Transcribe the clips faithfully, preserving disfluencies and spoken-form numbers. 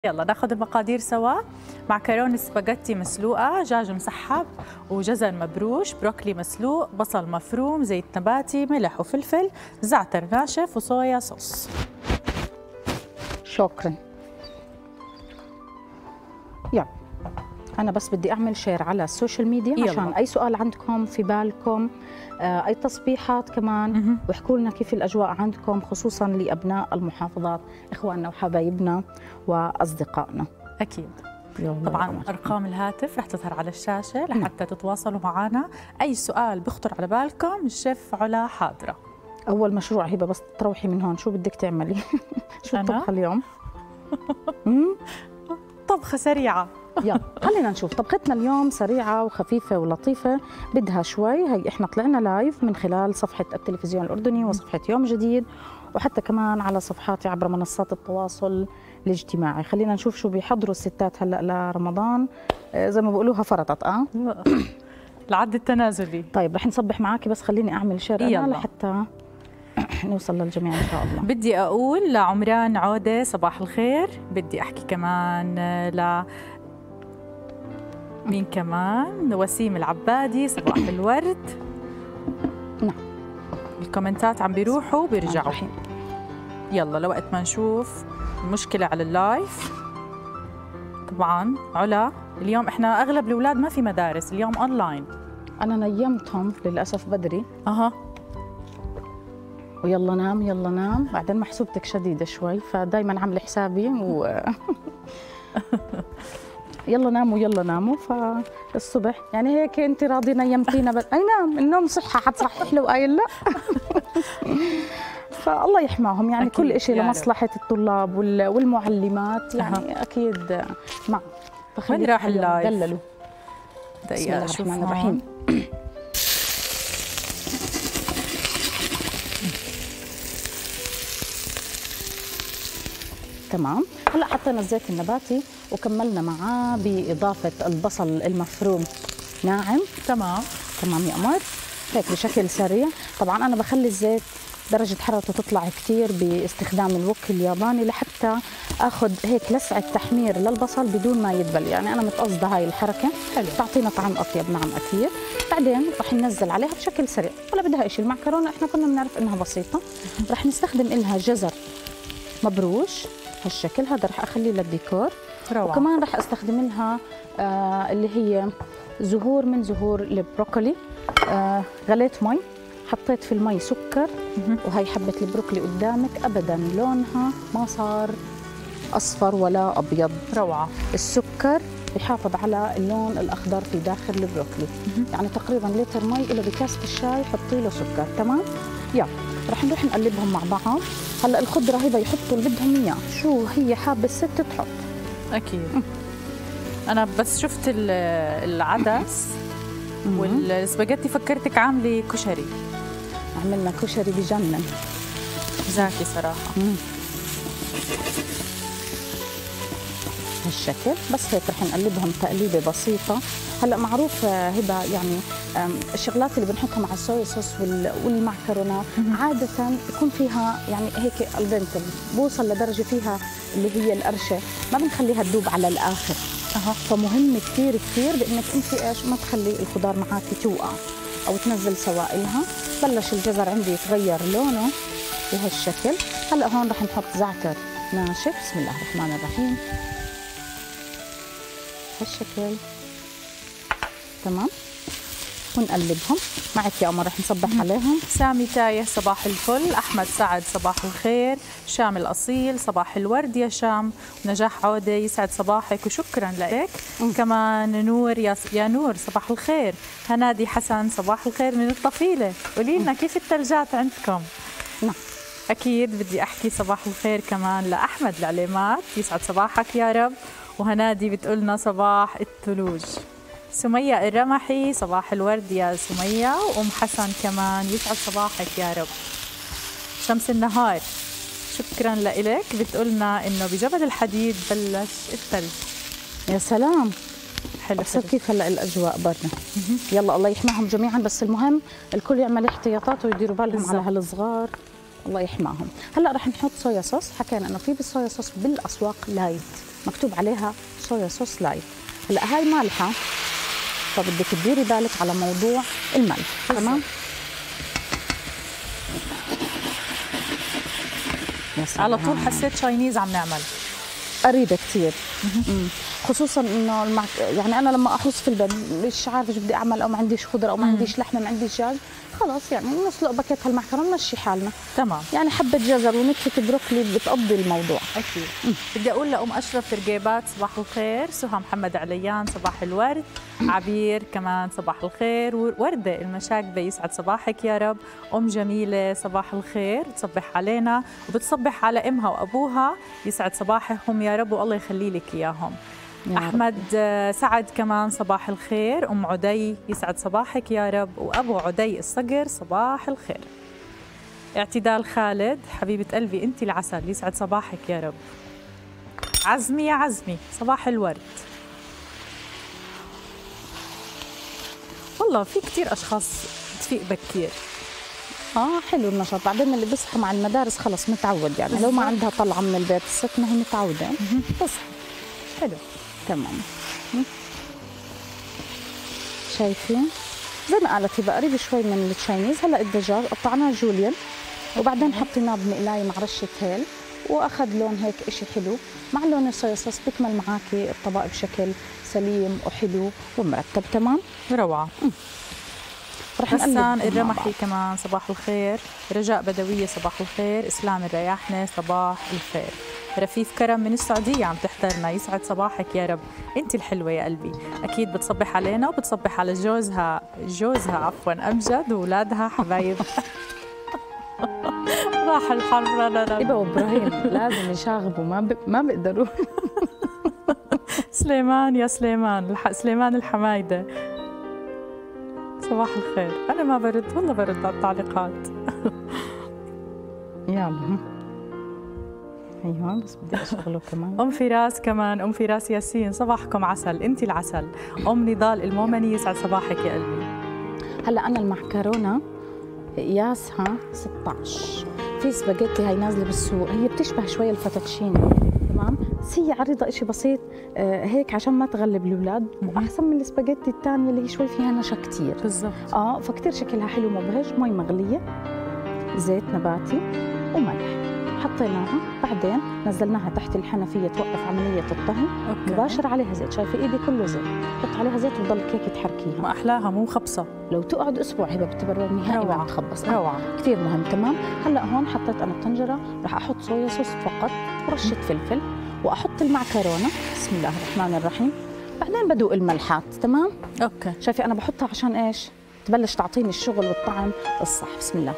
يلا ناخذ المقادير سوا. معكرونه سباجيتي مسلوقه، دجاج مسحب وجزر مبروش، بروكلي مسلوق، بصل مفروم، زيت نباتي، ملح وفلفل، زعتر ناشف وصويا صوص. شكرا. يلا أنا بس بدي أعمل شير على السوشيال ميديا يلا. عشان أي سؤال عندكم في بالكم، آه أي تصبيحات كمان، واحكوا لنا كيف الأجواء عندكم خصوصا لأبناء المحافظات، إخواننا وحبايبنا وأصدقائنا. أكيد. طبعا أرقام الهاتف رح تظهر على الشاشة لحتى تتواصلوا معنا. أي سؤال بخطر على بالكم الشيف علا حاضرة. أول مشروع هبة بس تروحي من هون، شو بدك تعملي؟ شو الطبخة اليوم؟ طبخة سريعة. يلا خلينا نشوف طبختنا اليوم سريعة وخفيفة ولطيفة، بدها شوي. هي احنا طلعنا لايف من خلال صفحة التلفزيون الأردني وصفحة يوم جديد، وحتى كمان على صفحاتي عبر منصات التواصل الاجتماعي. خلينا نشوف شو بيحضروا الستات هلا لرمضان. زي ما بيقولوها فرطت اه العد التنازلي. طيب رح نصبح معاكي، بس خليني اعمل شير انا لحتى نوصل للجميع ان شاء الله. بدي اقول لعمران عودة صباح الخير، بدي احكي كمان ل مين كمان، وسيم العبادي صباح الورد. نعم الكومنتات عم بيروحوا وبيرجعوا. يلا لوقت ما نشوف المشكلة على اللايف. طبعا علا اليوم احنا اغلب الاولاد ما في مدارس اليوم اونلاين. انا نيمتهم للاسف بدري. اها ويلا نام يلا نام، بعدين محسوبتك شديده شوي فدائما عامله حسابي و يلا ناموا يلا ناموا. فالصبح يعني هيك انت راضي نيمتينا بس اي نام، النوم صحه حتصحح له قايل لا. فالله يحماهم يعني كل شيء لمصلحه الطلاب والمعلمات يعني أه. اكيد مع. وين راح اللايف؟ دللوا. بسم الله الرحمن الرحيم. تمام. هلا حطينا الزيت النباتي وكملنا معاه باضافه البصل المفروم ناعم. تمام تمام يا قمر، هيك بشكل سريع. طبعا انا بخلي الزيت درجه حرارته تطلع كثير باستخدام الوك الياباني لحتى اخذ هيك لسعه تحمير للبصل بدون ما يدبل، يعني انا متقصده هاي الحركه. حلو. تعطينا طعم اطيب. نعم اكيد. بعدين رح ننزل عليها بشكل سريع، ولا بدها شيء. المعكرونه احنا كنا بنعرف انها بسيطه، رح نستخدم لها جزر مبروش هالشكل، هذا رح اخليه للديكور. روعة. وكمان رح استخدم لها آه اللي هي زهور من زهور البروكلي. آه غليت مي، حطيت في المي سكر، وهي حبة البروكلي قدامك ابدا لونها ما صار اصفر ولا ابيض. روعة. السكر بحافظ على اللون الاخضر في داخل البروكلي. يعني تقريبا لتر مي له بكاسة الشاي حطي له سكر. تمام. يلا رح نروح نقلبهم مع بعض. هلا الخضره هذا يحطوا اللي بدهم اياه، شو هي حابه الست تحط. اكيد. م. انا بس شفت العدس والسباجيتي فكرتك عامله كشري. عملنا كشري بجنن زاكي صراحه. مم. هالشكل بس هيك رح نقلبهم تقليبه بسيطه. هلا معروف هبه يعني الشغلات اللي بنحطها مع الصويا صوص والمعكرونات عاده يكون فيها يعني هيك الدنتل، بوصل لدرجه فيها اللي هي القرشه، ما بنخليها تذوب على الاخر. أه. فمهم كثير كثير بانك انت ايش ما تخلي الخضار معك توقع او تنزل سوائلها. بلش الجزر عندي يتغير لونه بهالشكل. هلا هون رح نحط زعتر ناشف. بسم الله الرحمن الرحيم. هالشكل. تمام. ونقلبهم معك يا قمر. رح نصبح عليهم. سامي تايه صباح الفل، احمد سعد صباح الخير، شام الاصيل صباح الورد يا شام، نجاح عوده يسعد صباحك وشكرا لك. كمان نور يا يا نور صباح الخير، هنادي حسن صباح الخير من الطفيله، قولي لنا كيف الثلجات عندكم؟ نعم اكيد. بدي احكي صباح الخير كمان لاحمد العليمات يسعد صباحك يا رب، وهنادي بتقولنا صباح الثلوج. سمية الرمحي صباح الورد يا سمية، وأم حسن كمان يسعد صباحك يا رب. شمس النهار شكرا لإلك، بتقولنا إنه بجبل الحديد بلش الثلج. يا سلام حلو. حلو. كيف هلا الأجواء برا. يلا الله يحماهم جميعا، بس المهم الكل يعمل احتياطات ويديروا بالهم بالزبط. على هالصغار الله يحماهم. هلا رح نحط صويا صوص. حكينا إنه في بالصويا صوص بالأسواق لايت، مكتوب عليها صويا صوص لايت. هلا هاي مالحه، فبدك تديري بالك على موضوع الملح. تمام. على طول حسيت تشاينيز عم نعمل قريبه كثير، خصوصا انه المعك... يعني انا لما احوص في البيت مش عارفه شو بدي اعمل، او ما عنديش خضره، او ما عنديش لحمه، ما عنديش دجاج، خلص يعني نسلق باكيت هالمعكرونه ونمشي حالنا. تمام. يعني حبه جزر ونكهه بروكلي بتقضي الموضوع. اكيد. مم. بدي اقول لام اشرف رقيبات صباح الخير، سهى محمد عليان صباح الورد، عبير كمان صباح الخير، ورده المشاكبه يسعد صباحك يا رب، ام جميله صباح الخير تصبح علينا وبتصبح على امها وابوها يسعد صباحهم يا رب والله يخلي لك اياهم. أحمد سعد كمان صباح الخير، أم عدي يسعد صباحك يا رب، وأبو عدي الصقر صباح الخير. اعتدال خالد حبيبة قلبي أنت العسل يسعد صباحك يا رب. عزمي يا عزمي صباح الورد. والله في كتير أشخاص تفيق بكير. اه حلو النشاط، بعدين اللي بيصحى مع المدارس خلص متعود، يعني لو ما عندها طلعة من البيت الست ما هي متعودة تصحى. حلو. تمام. شايفين زي ما قالت هبه قريب شوي من التشاينيز. هلا الدجاج قطعناه جوليان وبعدين حطيناه بمقلايه مع رشه هيل واخذ لون هيك اشي حلو مع لون الصويا صوص، بيكمل معاكي الطبق بشكل سليم وحلو ومرتب. تمام. روعه. حسان الرمحي كمان صباح الخير، رجاء بدويه صباح الخير، اسلام الرياحنه صباح الخير، رفيف كرم من السعوديه عم تحضرنا يسعد صباحك يا رب، انت الحلوه يا قلبي. اكيد بتصبح علينا وبتصبح على جوزها جوزها عفوا امجد واولادها حبايب. راح الحرب. لا لا لا إبا وابراهيم لازم يشاغبوا، ما ب... ما بيقدروا. سليمان يا سليمان الح... سليمان الحمايده صباح الخير. أنا ما برد والله برد على التعليقات. يلا أيوة بس بدي أشغله كمان. أم فراس كمان، أم فراس ياسين صباحكم عسل، أنت العسل. أم نضال المومني يسعد صباحك يا قلبي. هلا أنا المعكرونة قياسها ستة عشر، في سباجيتي هاي نازلة بالسوق، هي بتشبه شوي الفاتوتشيني تمام، بس هي عريضة إشي بسيط آه هيك عشان ما تغلب الأولاد، وأحسن من السباجيتي الثانية اللي هي شوي فيها نشا كثير. بالضبط. اه فكتير شكلها حلو مبهج. مي مغلية، زيت نباتي وملح حطيناها، بعدين نزلناها تحت الحنفية توقف عملية الطهي. أوكي. مباشر عليها زيت، شايفة ايدي كله زيت، حط عليها زيت وتضلك هيك تحركيها. ما أحلاها مو خبصة. لو تقعد أسبوع هبة بتبرر نهائي ما بتخبص. روعة. كثير مهم. تمام. هلا هون حطيت أنا الطنجرة، رح أحط صويا صوص فقط ورشة فلفل، وأحط المعكرونة. بسم الله الرحمن الرحيم. بعدين بدوق الملحات. تمام. أوكي. شايفة أنا بحطها عشان إيش؟ تبلش تعطيني الشغل والطعم الصح. بسم الله.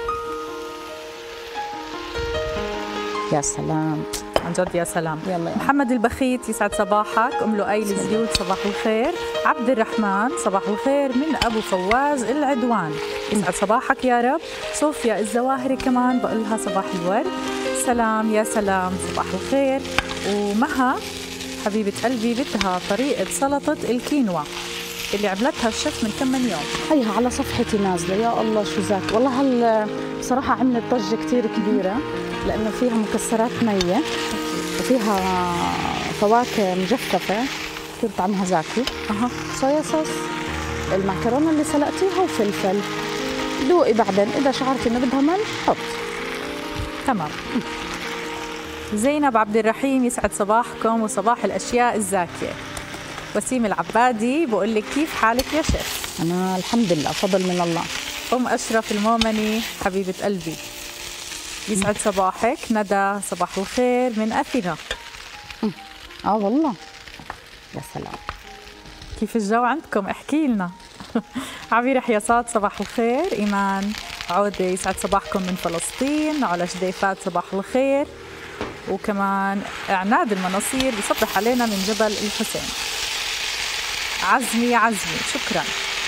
يا سلام عن جد يا سلام. يلا يا محمد البخيت يسعد صباحك، ام لؤي الزيود صباح الخير، عبد الرحمن صباح الخير من ابو فواز العدوان يسعد صباحك يا رب، صوفيا الزواهري كمان بقول لها صباح الورد، سلام يا سلام صباح الخير. ومها حبيبه قلبي بدها طريقه سلطه الكينوا اللي عملتها الشيف من كم من يوم. هيها على صفحتي نازله. يا الله شو ذاك، والله هال بصراحه عملت ضجه كثير كبيره لانه فيها مكسرات نيه وفيها فواكه مجففه كثير طعمها زاكي. اها صويا صوص، المعكرونه اللي سلقتيها وفلفل. دوقي بعدين اذا شعرتي انه بدها ملح حط. تمام. زينب عبد الرحيم يسعد صباحكم وصباح الاشياء الزاكيه. وسيم العبادي بقول لك كيف حالك يا شيخ؟ انا الحمد لله فضل من الله. ام اشرف المومني حبيبه قلبي يسعد صباحك. ندى صباح الخير من اثينا. اه والله يا سلام. كيف الجو عندكم احكي لنا. عبير حياصات صباح الخير. ايمان عوده يسعد صباحكم من فلسطين. علا شديفات صباح الخير. وكمان عناد المناصير بيصبح علينا من جبل الحسين. عزمي عزمي شكرا.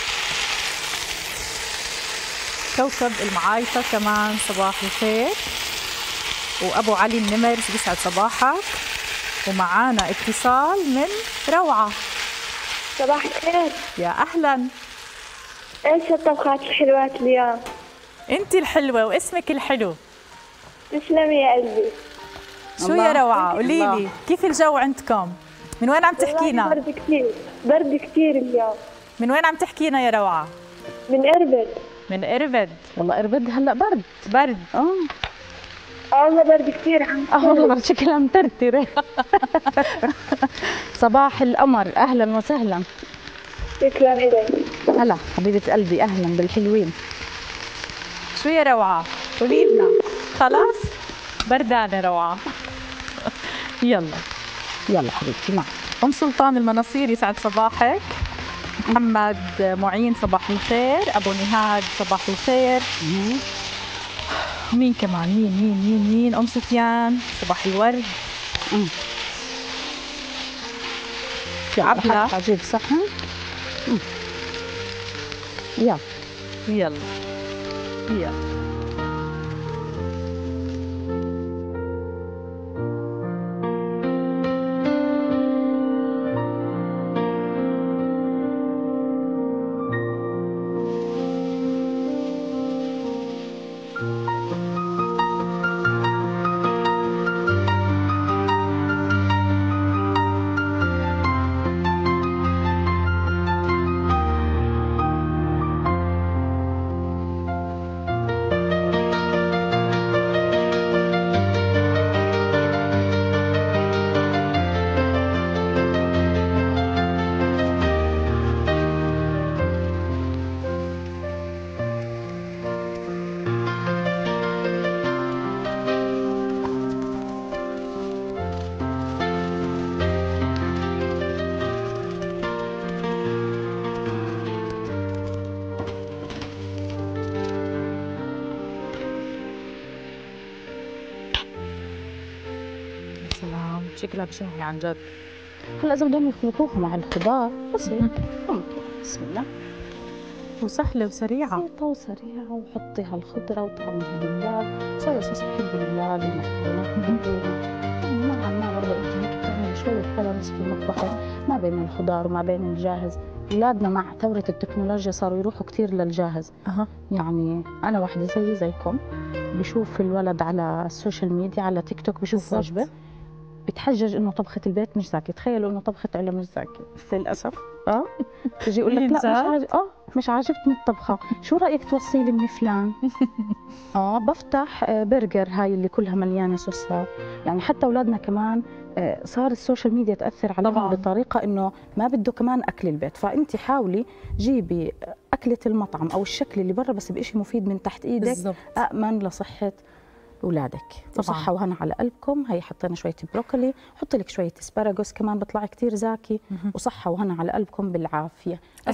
كوكب المعايطة كمان صباح الخير. وأبو علي النمر بيسعد صباحك. ومعانا اتصال من روعة. صباح الخير. يا أهلا. ايش الطبخات الحلوات اليوم؟ انت الحلوة واسمك الحلو. تسلمي يا قلبي. شو يا روعة قولي لي كيف الجو عندكم؟ من وين عم تحكينا؟ برد كثير برد كثير اليوم. من وين عم تحكينا يا روعة؟ من اربد. من اربد. والله اربد هلا برد برد. اه اه والله برد كثير عم اه والله برد شكلها مترترة. صباح القمر، اهلا وسهلا. تسلم ايدك. هلا حبيبة قلبي، اهلا بالحلوين. شو يا روعة؟ قولي لنا. خلاص؟ بردانة روعة. يلا يلا حبيبتي معك. أم سلطان المناصير يسعد صباحك. محمد معين صباح الخير. أبو نهاد صباح الخير. مين كمان؟ مين مين مين مين؟ أم سفيان صباح الورد. امم عبلة عجيب صحن. يلا يلا يلا. شكلها بشهي عن جد. هلا اذا بدهم يخلطوها مع الخضار بسيط. بسم الله. وسهلة وسريعة. بسيطة وسريعة، وحطي هالخضرة وطعميها باللال، صويا صوص بحب اللال والمكرونات بحبهم. نوعا ما برضه انت هيك بتعملي شوية بالانس في مطبخك ما بين الخضار وما بين الجاهز. اولادنا مع ثورة التكنولوجيا صاروا يروحوا كثير للجاهز. أه. يعني انا واحدة زي زيكم بشوف الولد على السوشيال ميديا على تيك توك بشوف وجبة بتحجج انه طبخه البيت مش زاكي. تخيلوا انه طبخه عيله مش زاكي للاسف. اه تجي يقول لك لا مش عاجب اه مش عاجبتني الطبخه، شو رايك توصي لي من فلان؟ اه بفتح برجر هاي اللي كلها مليانه صوصات. يعني حتى اولادنا كمان آه صار السوشيال ميديا تاثر عليهم طبعا بطريقه انه ما بده كمان اكل البيت. فانت حاولي جيبي اكله المطعم او الشكل اللي برا بس بشيء مفيد من تحت ايدك بالزبط. امن لصحه اولادك. وصحة وهنا على قلبكم. هي حطينا شويه بروكلي، حطي لك شويه اسبراغوس كمان بيطلع كثير زاكي. وصحة وهنا على قلبكم بالعافيه.